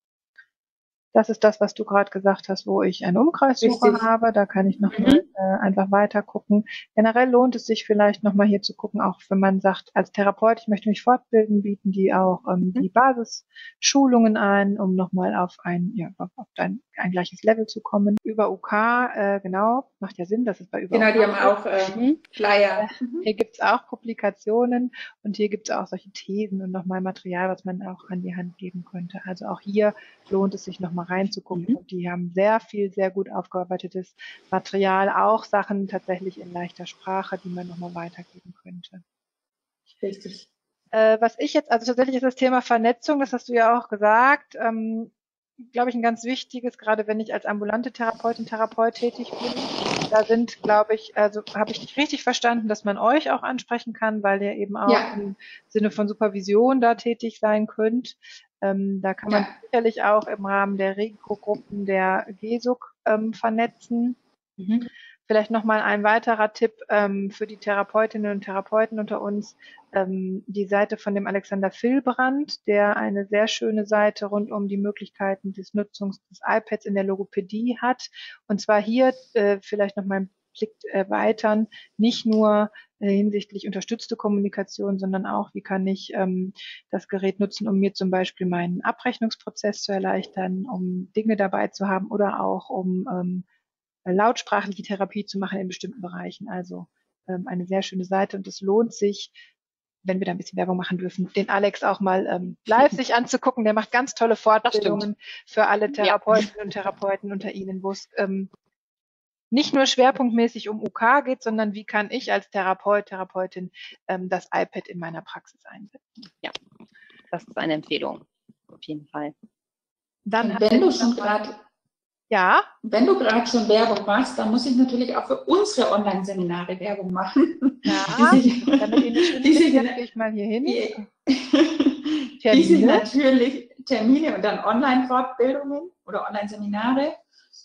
Das ist das, was du gerade gesagt hast, wo ich eine Umkreissuche habe. Da kann ich nochmal einfach weiter gucken. Generell lohnt es sich vielleicht nochmal hier zu gucken, auch wenn man sagt, als Therapeut, ich möchte mich fortbilden, bieten die auch die Basisschulungen ein, um nochmal auf ein gleiches Level zu kommen. Über UK, genau, macht ja Sinn, das ist bei über Genau, UK. die haben auch Flyer. Hier gibt's auch Publikationen und hier gibt's auch solche Thesen und nochmal Material, was man auch an die Hand geben könnte. Also auch hier lohnt es sich nochmal reinzugucken. Und die haben sehr viel, sehr gut aufgearbeitetes Material, auch Sachen tatsächlich in leichter Sprache, die man nochmal weitergeben könnte. Richtig. Was ich jetzt, also tatsächlich ist das Thema Vernetzung, das hast du ja auch gesagt, glaube ich, ein ganz wichtiges, gerade wenn ich als ambulante Therapeut tätig bin. Da sind, glaube ich, also habe ich dich richtig verstanden, dass man euch auch ansprechen kann, weil ihr eben auch im Sinne von Supervision da tätig sein könnt. Da kann man sicherlich auch im Rahmen der Risikogruppen der GESUG vernetzen. Vielleicht nochmal ein weiterer Tipp für die Therapeutinnen und Therapeuten unter uns, die Seite von dem Alexander Vilbrand, der eine sehr schöne Seite rund um die Möglichkeiten des Nutzungs des iPads in der Logopädie hat. Und zwar hier vielleicht noch mal einen Blick erweitern, nicht nur hinsichtlich unterstützte Kommunikation, sondern auch, wie kann ich das Gerät nutzen, um mir zum Beispiel meinen Abrechnungsprozess zu erleichtern, um Dinge dabei zu haben oder auch um lautsprachliche Therapie zu machen in bestimmten Bereichen. Also eine sehr schöne Seite und es lohnt sich, wenn wir da ein bisschen Werbung machen dürfen, den Alex auch mal live sich anzugucken. Der macht ganz tolle Fortbildungen für alle Therapeutinnen und Therapeuten unter Ihnen, wo es nicht nur schwerpunktmäßig um UK geht, sondern wie kann ich als Therapeut, Therapeutin das iPad in meiner Praxis einsetzen. Ja, das ist eine Empfehlung, auf jeden Fall. Dann wenn du gerade schon Werbung machst, dann muss ich natürlich auch für unsere Online-Seminare Werbung machen. Ja, damit Ihnen schön gehe ich mal hier hin. Die sind natürlich Termine und dann Online-Fortbildungen oder Online-Seminare,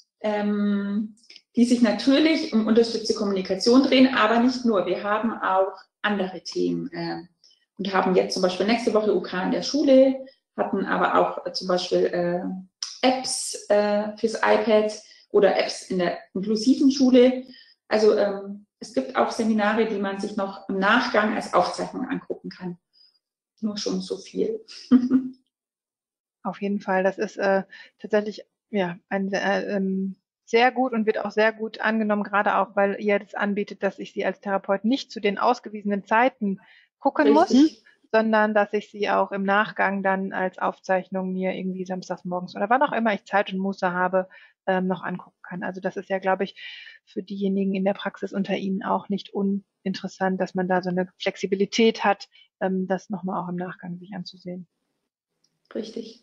die sich natürlich um unterstützte Kommunikation drehen, aber nicht nur. Wir haben auch andere Themen und haben jetzt zum Beispiel nächste Woche UK in der Schule, hatten aber auch zum Beispiel Apps fürs iPad oder Apps in der inklusiven Schule. Also es gibt auch Seminare, die man sich noch im Nachgang als Aufzeichnung angucken kann. Nur schon so viel. Auf jeden Fall, das ist tatsächlich ein sehr gut und wird auch sehr gut angenommen, gerade auch, weil ihr das anbietet, dass ich sie als Therapeut nicht zu den ausgewiesenen Zeiten gucken muss, sondern dass ich sie auch im Nachgang dann als Aufzeichnung mir irgendwie samstags morgens oder wann auch immer ich Zeit und Muße habe, noch angucken kann. Also das ist ja, glaube ich, für diejenigen in der Praxis unter Ihnen auch nicht uninteressant, dass man da so eine Flexibilität hat, das nochmal auch im Nachgang sich anzusehen. Richtig.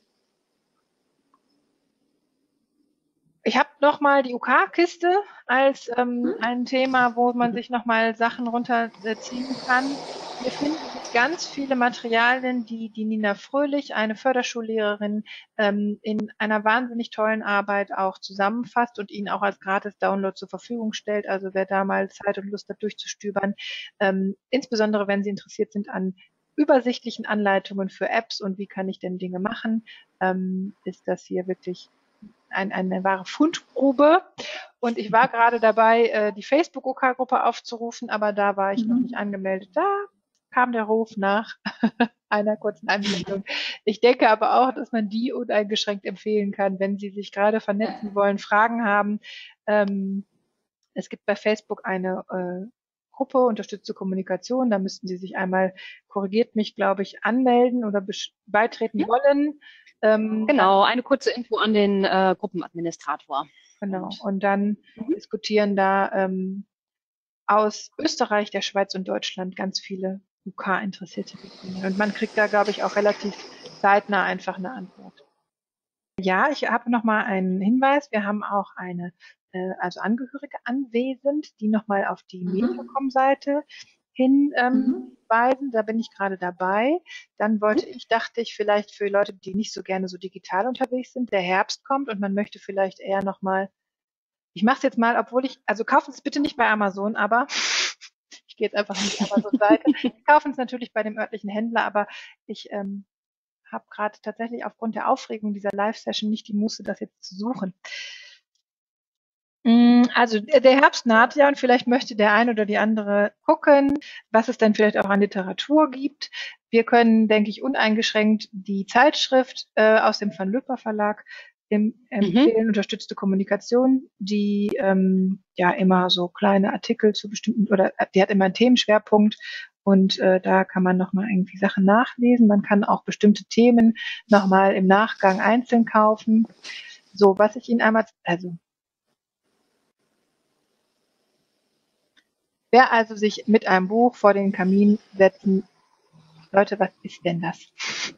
Ich habe nochmal die UK-Kiste als ein Thema, wo man sich nochmal Sachen runterziehen kann. Wir finden ganz viele Materialien, die Nina Fröhlich, eine Förderschullehrerin, in einer wahnsinnig tollen Arbeit auch zusammenfasst und Ihnen auch als Gratis-Download zur Verfügung stellt. Also wer da mal Zeit und Lust hat, durchzustöbern, insbesondere wenn Sie interessiert sind an übersichtlichen Anleitungen für Apps und wie kann ich denn Dinge machen, ist das hier wirklich eine wahre Fundgrube. Und ich war gerade dabei, die Facebook-OK-Gruppe aufzurufen, aber da war ich noch nicht angemeldet. Da kam der Ruf nach einer kurzen Anmeldung. Ich denke aber auch, dass man die uneingeschränkt empfehlen kann, wenn Sie sich gerade vernetzen wollen, Fragen haben. Es gibt bei Facebook eine Gruppe, unterstützte Kommunikation. Da müssten Sie sich einmal, korrigiert mich, glaube ich, anmelden oder beitreten wollen. Genau, eine kurze Info an den Gruppenadministrator. Genau, und dann diskutieren da aus Österreich, der Schweiz und Deutschland ganz viele UK-interessierte Mitglieder. Und man kriegt da, glaube ich, auch relativ zeitnah einfach eine Antwort. Ja, ich habe nochmal einen Hinweis. Wir haben auch eine, also Angehörige anwesend, die nochmal auf die Metacom-Seite hinweisen. Da bin ich gerade dabei. Dann dachte ich vielleicht für Leute, die nicht so gerne so digital unterwegs sind, der Herbst kommt und man möchte vielleicht eher nochmal, ich mache es jetzt mal, also kaufen Sie es bitte nicht bei Amazon, aber ich gehe jetzt einfach auf die Amazon-Seite. Kaufen es natürlich bei dem örtlichen Händler, aber ich habe gerade tatsächlich aufgrund der Aufregung dieser Live-Session nicht die Muße, das jetzt zu suchen. Also der Herbst naht ja und vielleicht möchte der eine oder die andere gucken, was es denn vielleicht auch an Literatur gibt. Wir können, denke ich, uneingeschränkt die Zeitschrift aus dem Van Lüpper Verlag empfehlen, unterstützte Kommunikation, die ja immer so kleine Artikel zu bestimmten, oder die hat immer einen Themenschwerpunkt und da kann man nochmal irgendwie Sachen nachlesen. Man kann auch bestimmte Themen nochmal im Nachgang einzeln kaufen. So, was ich Ihnen einmal, wer also sich mit einem Buch vor den Kamin setzen, Leute, was ist denn das?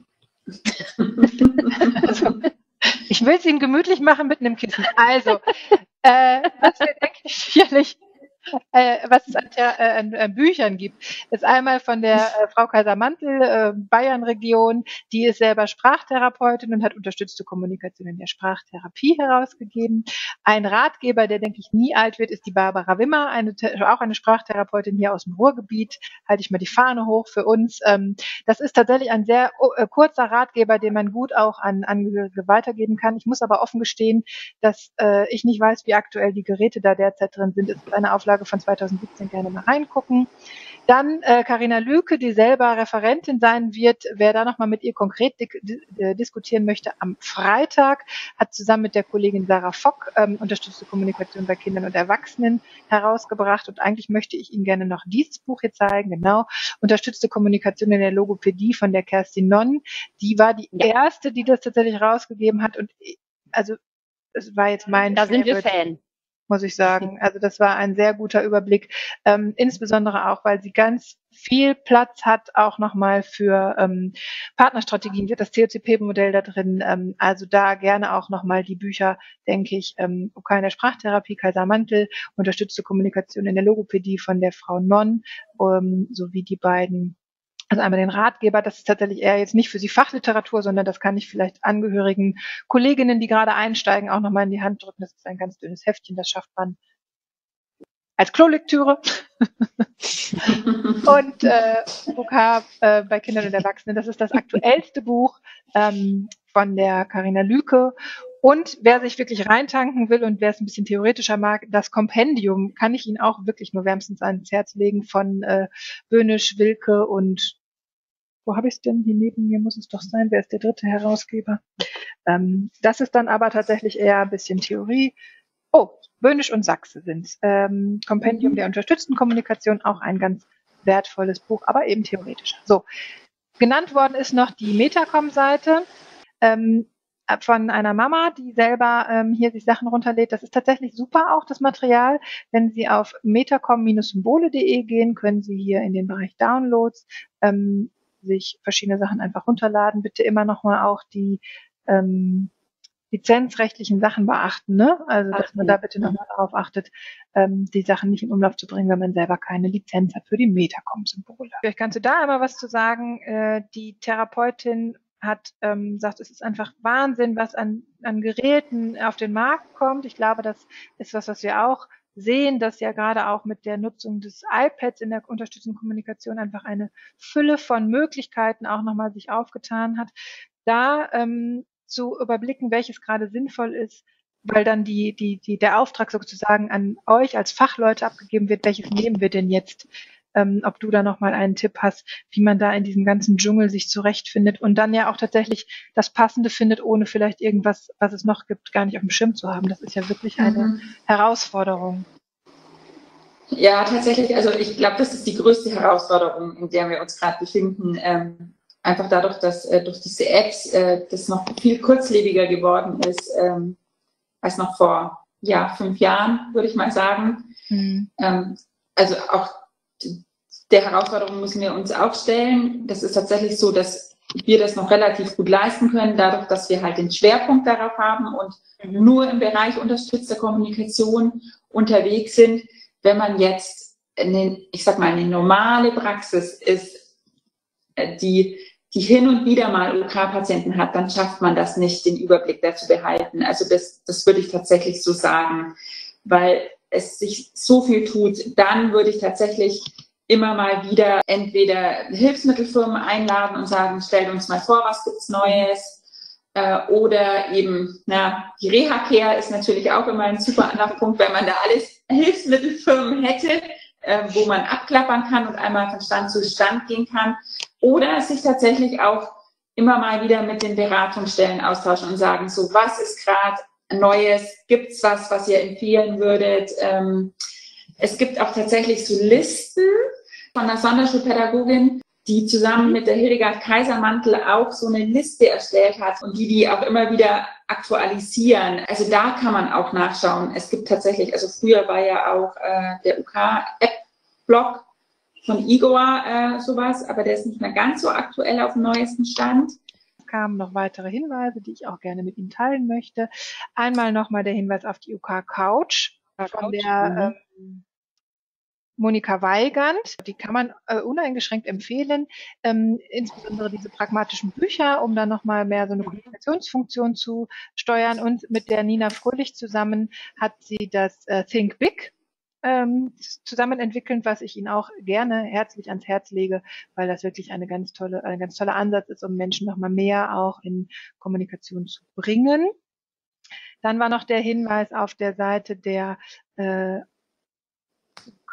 Also, ich will es Ihnen gemütlich machen mit einem Kissen. Also, was wir, denke ich, sicherlich, was es an Büchern gibt, ist einmal von der Frau Kaiser-Mantel, Bayern-Region, die ist selber Sprachtherapeutin und hat unterstützte Kommunikation in der Sprachtherapie herausgegeben. Ein Ratgeber, der, denke ich, nie alt wird, ist die Barbara Wimmer, auch eine Sprachtherapeutin hier aus dem Ruhrgebiet. Halte ich mal die Fahne hoch für uns. Das ist tatsächlich ein sehr kurzer Ratgeber, den man gut auch an Angehörige weitergeben kann. Ich muss aber offen gestehen, dass ich nicht weiß, wie aktuell die Geräte da derzeit drin sind. Es ist eine Auflage Umfrage von 2017 gerne mal reingucken. Dann Carina Lüke, die selber Referentin sein wird, wer da nochmal mit ihr konkret diskutieren möchte, am Freitag, hat zusammen mit der Kollegin Sarah Fock unterstützte Kommunikation bei Kindern und Erwachsenen herausgebracht. Und eigentlich möchte ich Ihnen gerne noch dieses Buch hier zeigen, genau, unterstützte Kommunikation in der Logopädie von der Kerstin Nonn. Die war die erste, die das tatsächlich rausgegeben hat. Und also es war jetzt mein Da sind wir Favorite, Fan. muss ich sagen. Also das war ein sehr guter Überblick, insbesondere auch, weil sie ganz viel Platz hat, auch nochmal für Partnerstrategien, wird das COCP-Modell da drin, also da gerne auch nochmal die Bücher, denke ich, OK in der Sprachtherapie, Kaiser Mantel, unterstützte Kommunikation in der Logopädie von der Frau Nonn, sowie die beiden. Also einmal den Ratgeber, das ist tatsächlich eher jetzt nicht für Sie Fachliteratur, sondern das kann ich vielleicht angehörigen Kolleginnen, die gerade einsteigen, auch nochmal in die Hand drücken. Das ist ein ganz dünnes Heftchen, das schafft man als Klolektüre. Und OK bei Kindern und Erwachsenen, das ist das aktuellste Buch von der Carina Lüke. Und wer sich wirklich reintanken will und wer es ein bisschen theoretischer mag, das Kompendium kann ich Ihnen auch wirklich nur wärmstens ans Herz legen von Böhnisch, Wilke und wo habe ich es denn? Hier neben mir muss es doch sein. Wer ist der dritte Herausgeber? Das ist dann aber tatsächlich eher ein bisschen Theorie. Oh, Böhnisch und Sachse sind's. Kompendium der unterstützten Kommunikation, auch ein ganz wertvolles Buch, aber eben theoretischer. So, genannt worden ist noch die Metacom-Seite von einer Mama, die selber hier sich Sachen runterlädt. Das ist tatsächlich super auch, das Material. Wenn Sie auf metacom-symbole.de gehen, können Sie hier in den Bereich Downloads sich verschiedene Sachen einfach runterladen. Bitte immer nochmal auch die lizenzrechtlichen Sachen beachten, ne? Also, dass man da bitte nochmal darauf achtet, die Sachen nicht in Umlauf zu bringen, wenn man selber keine Lizenz hat für die Metacom-Symbole. Vielleicht kannst du da einmal was zu sagen. Die Therapeutin hat sagt, es ist einfach Wahnsinn, was an Geräten auf den Markt kommt. Ich glaube, das ist was wir auch sehen, dass ja gerade auch mit der Nutzung des iPads in der unterstützenden Kommunikation einfach eine Fülle von Möglichkeiten auch nochmal sich aufgetan hat. Da zu überblicken, welches gerade sinnvoll ist, weil dann der Auftrag sozusagen an euch als Fachleute abgegeben wird, welches nehmen wir denn jetzt? Ob du da nochmal einen Tipp hast, wie man da in diesem ganzen Dschungel sich zurechtfindet und dann ja auch tatsächlich das Passende findet, ohne vielleicht irgendwas, was es noch gibt, gar nicht auf dem Schirm zu haben. Das ist ja wirklich eine Herausforderung. Ja, tatsächlich. Also ich glaube, das ist die größte Herausforderung, in der wir uns gerade befinden. Einfach dadurch, dass durch diese Apps das noch viel kurzlebiger geworden ist als noch vor 5 Jahren, würde ich mal sagen. Also auch der Herausforderung müssen wir uns auch stellen. Das ist tatsächlich so, dass wir das noch relativ gut leisten können, dadurch, dass wir halt den Schwerpunkt darauf haben und nur im Bereich unterstützter Kommunikation unterwegs sind. Wenn man jetzt eine normale Praxis ist, die hin und wieder mal OK-Patienten hat, dann schafft man das nicht, den Überblick dazu behalten. Also das würde ich tatsächlich so sagen, weil es sich so viel tut. Dann würde ich tatsächlich immer mal wieder entweder Hilfsmittelfirmen einladen und sagen, stellt uns mal vor, was gibt's Neues. Oder eben, die Reha-Care ist natürlich auch immer ein super Anlaufpunkt, wenn man da alles Hilfsmittelfirmen hätte, wo man abklappern kann und einmal von Stand zu Stand gehen kann. Oder sich tatsächlich auch immer mal wieder mit den Beratungsstellen austauschen und sagen, so, was ist gerade Neues? Gibt's was ihr empfehlen würdet? Es gibt auch tatsächlich so Listen von einer Sonderschulpädagogin, die zusammen mit der Hildegard Kaiser-Mantel auch so eine Liste erstellt hat und die auch immer wieder aktualisieren. Also da kann man auch nachschauen. Es gibt tatsächlich, also früher war ja auch der UK-App-Blog von Igor sowas, aber der ist nicht mehr ganz so aktuell auf dem neuesten Stand. Es kamen noch weitere Hinweise, die ich auch gerne mit Ihnen teilen möchte. Einmal nochmal der Hinweis auf die UK Couch von der Monika Weigand, die kann man uneingeschränkt empfehlen, insbesondere diese pragmatischen Bücher, um dann nochmal mehr so eine Kommunikationsfunktion zu steuern. Und mit der Nina Fröhlich zusammen hat sie das Think Big zusammen entwickelt, was ich Ihnen auch gerne herzlich ans Herz lege, weil das wirklich ein ganz toller Ansatz ist, um Menschen nochmal mehr auch in Kommunikation zu bringen. Dann war noch der Hinweis auf der Seite der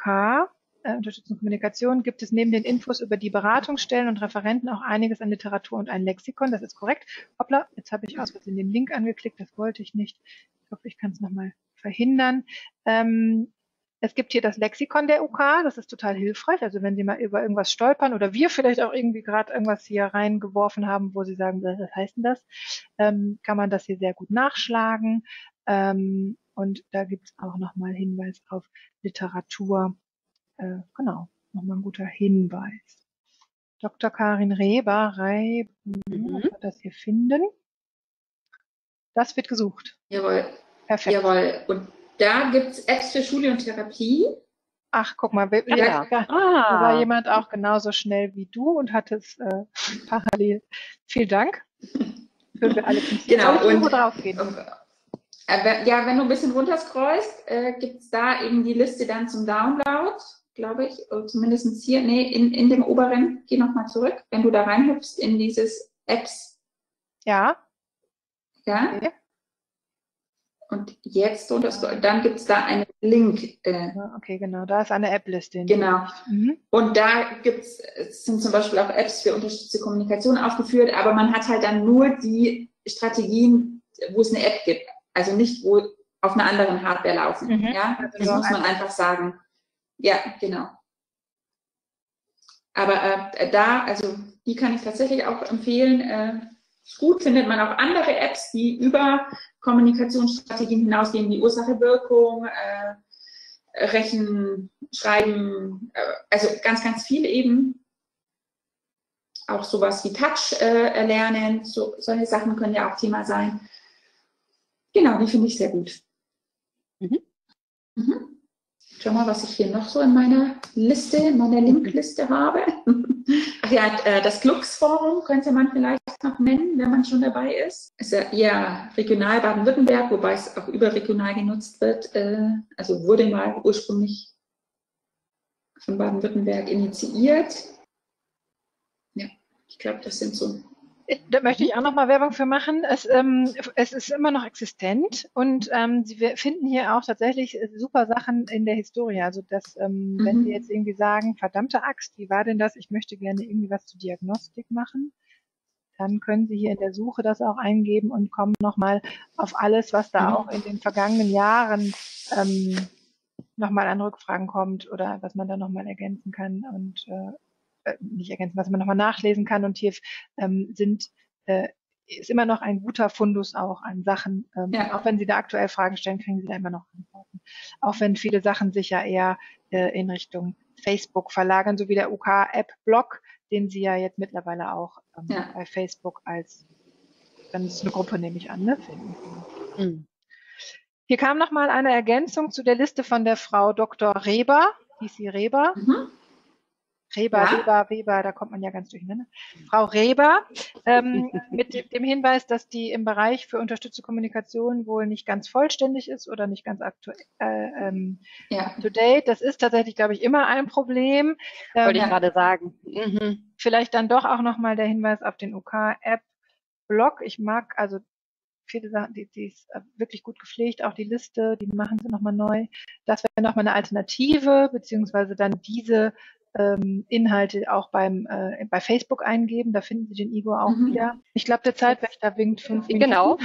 UK, Unterstützung Kommunikation, gibt es neben den Infos über die Beratungsstellen und Referenten auch einiges an Literatur und ein Lexikon. Das ist korrekt. Hoppla, jetzt habe ich aus Versehen den Link angeklickt. Das wollte ich nicht. Ich hoffe, ich kann es nochmal verhindern. Es gibt hier das Lexikon der UK. Das ist total hilfreich. Also wenn Sie mal über irgendwas stolpern oder wir vielleicht auch irgendwie gerade irgendwas hier reingeworfen haben, wo Sie sagen, was heißt denn das, kann man das hier sehr gut nachschlagen. Und da gibt es auch nochmal Hinweis auf Literatur. Genau, nochmal ein guter Hinweis. Dr. Karin Reber, das hier finden. Das wird gesucht. Jawohl. Perfekt. Jawohl. Und da gibt es Apps für Schule und Therapie. Ach, guck mal, da war jemand auch genauso schnell wie du und hat es parallel. Vielen Dank. Würden wir alle genau. Und drauf gehen. Ja, wenn du ein bisschen runterscrollst, gibt es da eben die Liste dann zum Download, glaube ich, oder zumindest hier, in dem oberen, geh nochmal zurück, wenn du da reinhüpfst in dieses Apps. Ja. Ja. Okay. Und jetzt runterscrollen, dann gibt es da einen Link. Okay, genau, da ist eine App-Liste. Genau. Und da sind zum Beispiel auch Apps für unterstützte Kommunikation aufgeführt, aber man hat halt dann nur die Strategien, wo es eine App gibt. Also nicht, wo auf einer anderen Hardware laufen. Ja? Das muss man einfach sagen. Ja, genau. Aber also die kann ich tatsächlich auch empfehlen. Gut findet man auch andere Apps, die über Kommunikationsstrategien hinausgehen, wie Ursache-Wirkung, Rechen, Schreiben, also ganz, ganz viel eben. Auch sowas wie Touch erlernen, solche Sachen können ja auch Thema sein. Genau, die finde ich sehr gut. Schau mal, was ich hier noch so in meiner Liste, in meiner Linkliste habe. Ach ja, das Glux-Forum könnte man vielleicht noch nennen, wenn man schon dabei ist. Ist ja eher regional Baden-Württemberg, wobei es auch überregional genutzt wird. Also wurde mal ursprünglich von Baden-Württemberg initiiert. Ja, ich glaube, das sind so. Da möchte ich auch noch mal Werbung für machen. Es ist immer noch existent und Sie finden hier auch tatsächlich super Sachen in der Historie. Also dass, wenn Sie jetzt irgendwie sagen, verdammte Axt, wie war denn das? Ich möchte gerne irgendwie was zur Diagnostik machen, dann können Sie hier in der Suche das auch eingeben und kommen noch mal auf alles, was da auch in den vergangenen Jahren noch mal an Rückfragen kommt oder was man da noch mal ergänzen kann und nicht ergänzen, was man nochmal nachlesen kann. Und hier ist immer noch ein guter Fundus auch an Sachen. Auch wenn Sie da aktuell Fragen stellen, kriegen Sie da immer noch Antworten. Auch wenn viele Sachen sich ja eher in Richtung Facebook verlagern, so wie der UK-App-Blog, den Sie ja jetzt mittlerweile auch bei Facebook dann ist es eine Gruppe, nehme ich an, ne? Hier kam nochmal eine Ergänzung zu der Liste von der Frau Dr. Reber, hieß sie Reber. Weber, da kommt man ja ganz durcheinander. Frau Reber, mit dem Hinweis, dass die im Bereich für unterstützte Kommunikation wohl nicht ganz vollständig ist oder nicht ganz up-to-date. Das ist tatsächlich, glaube ich, immer ein Problem. Wollte ich gerade sagen. Vielleicht dann doch auch nochmal der Hinweis auf den UK-App-Blog. Ich mag also viele Sachen, die ist wirklich gut gepflegt, auch die Liste, die machen sie nochmal neu. Das wäre nochmal eine Alternative, beziehungsweise dann diese Inhalte auch bei Facebook eingeben, da finden Sie den Igor auch wieder. Ich glaube, der Zeitwächter winkt 5 Minuten. Genau.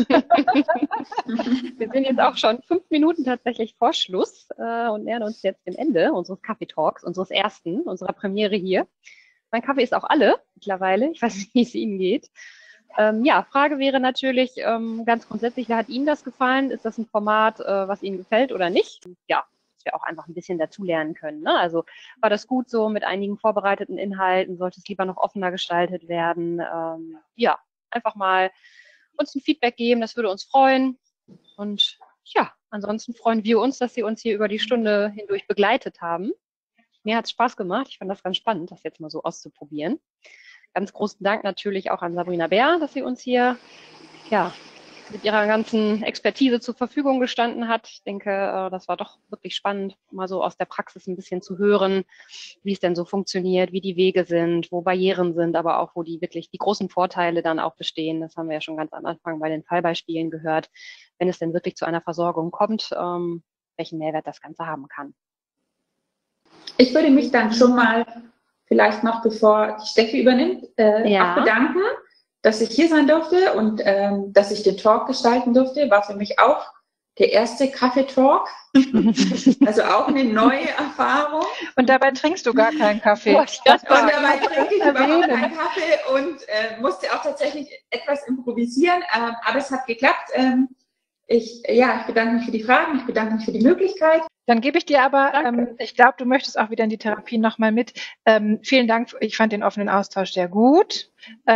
Wir sind jetzt auch schon 5 Minuten tatsächlich vor Schluss und nähern uns jetzt dem Ende unseres Kaffee-Talks, unserer Premiere hier. Mein Kaffee ist auch alle mittlerweile. Ich weiß nicht, wie es Ihnen geht. Frage wäre natürlich ganz grundsätzlich, hat Ihnen das gefallen? Ist das ein Format, was Ihnen gefällt oder nicht? Ja, wir auch einfach ein bisschen dazulernen können. Ne? Also war das gut so mit einigen vorbereiteten Inhalten? Sollte es lieber noch offener gestaltet werden? Einfach mal uns ein Feedback geben, das würde uns freuen. Und ja, ansonsten freuen wir uns, dass Sie uns hier über die Stunde hindurch begleitet haben. Mir hat es Spaß gemacht. Ich fand das ganz spannend, das jetzt mal so auszuprobieren. Ganz großen Dank natürlich auch an Sabrina Bär, dass sie uns hier mit ihrer ganzen Expertise zur Verfügung gestanden hat. Ich denke, das war doch wirklich spannend, mal so aus der Praxis ein bisschen zu hören, wie es denn so funktioniert, wie die Wege sind, wo Barrieren sind, aber auch wo die großen Vorteile dann auch bestehen. Das haben wir ja schon ganz am Anfang bei den Fallbeispielen gehört, wenn es denn wirklich zu einer Versorgung kommt, welchen Mehrwert das Ganze haben kann. Ich würde mich dann schon mal vielleicht noch, bevor die Steffi übernimmt, auch bedanken, dass ich hier sein durfte und dass ich den Talk gestalten durfte. War für mich auch der erste Kaffeetalk. Also auch eine neue Erfahrung. Und dabei trinkst du gar keinen Kaffee. Und dabei trinke ich überhaupt keinen Kaffee und musste auch tatsächlich etwas improvisieren. Aber es hat geklappt. Ich bedanke mich für die Fragen, ich bedanke mich für die Möglichkeit. Dann gebe ich dir aber, ich glaube, du möchtest auch wieder in die Therapie nochmal mit. Vielen Dank, ich fand den offenen Austausch sehr gut.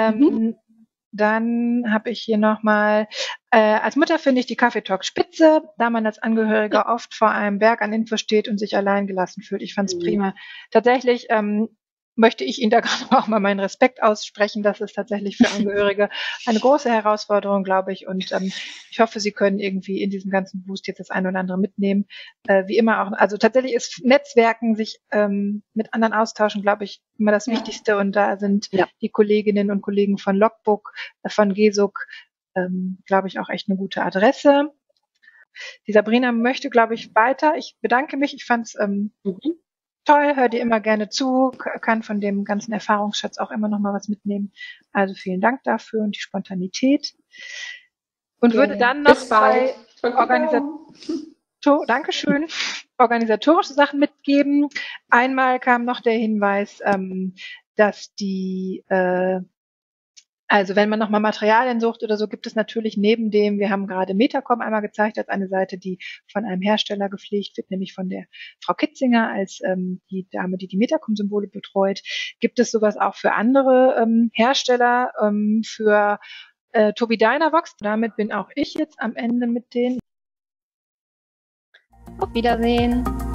Dann habe ich hier nochmal, als Mutter finde ich die Kaffeetalk spitze, da man als Angehöriger oft vor einem Berg an Info steht und sich allein gelassen fühlt. Ich fand es prima. Tatsächlich möchte ich Ihnen da gerade auch mal meinen Respekt aussprechen. Das ist tatsächlich für Angehörige eine große Herausforderung, glaube ich. Und ich hoffe, Sie können irgendwie in diesem ganzen Boost jetzt das eine oder andere mitnehmen. Wie immer auch, also tatsächlich ist Netzwerken, sich mit anderen austauschen, glaube ich, immer das Wichtigste. Und da sind die Kolleginnen und Kollegen von Logbook, von GESUK, glaube ich, auch echt eine gute Adresse. Die Sabrina möchte, glaube ich, weiter. Ich bedanke mich. Ich fand es toll, hör dir immer gerne zu, kann von dem ganzen Erfahrungsschatz auch immer noch mal was mitnehmen. Also vielen Dank dafür und die Spontanität. Und würde dann noch zwei Dankeschön, organisatorische Sachen mitgeben. Einmal kam noch der Hinweis, dass die also wenn man nochmal Materialien sucht oder so, gibt es natürlich neben dem, wir haben gerade Metacom einmal gezeigt, als eine Seite, die von einem Hersteller gepflegt wird, nämlich von der Frau Kitzinger als die Dame, die die Metacom-Symbole betreut. Gibt es sowas auch für andere Hersteller, für Tobii Dynavox? Damit bin auch ich jetzt am Ende mit denen. Auf Wiedersehen.